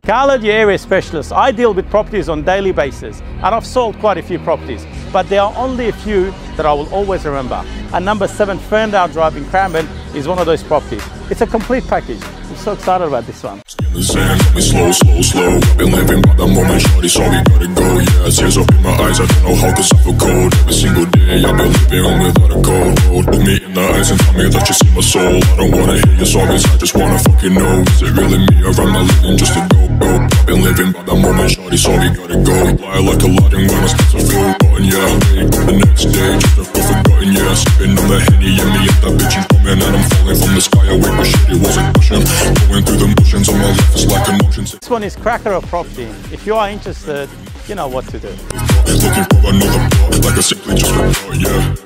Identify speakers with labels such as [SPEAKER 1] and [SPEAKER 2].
[SPEAKER 1] Khaled, your area specialist. I deal with properties on a daily basis, and I've sold quite a few properties, but there are only a few that I will always remember. And number 7 Ferndale Drive in Cranbourne is one of those properties. It's a complete package. I'm so excited about this one.
[SPEAKER 2] Slow, slow, slow. Been living by the moment, shorty, so we gotta go. Yeah, tears up in my eyes, I don't know how, cause I feel cold. Every single day, I've been living on without a cold road. Look me in the eyes and tell me that you see my soul. I don't wanna hear your stories, I just wanna fucking know. Is it really me or am I living just to go? I've been living by the moment, shorty, so we gotta go. Fly like a Aladdin when I start to feel rotten, yeah. Wake up the next day, just to feel forgotten, yeah. Sipping on the Henny and me and that bitch is coming. And I'm falling from the sky away, but shit, it wasn't pushing. Going through the motions on my life, it's like an ocean.
[SPEAKER 1] This one is Cracker of Property. If you are interested, you know what to do.
[SPEAKER 2] Looking for another part, like I simply just forgot, yeah.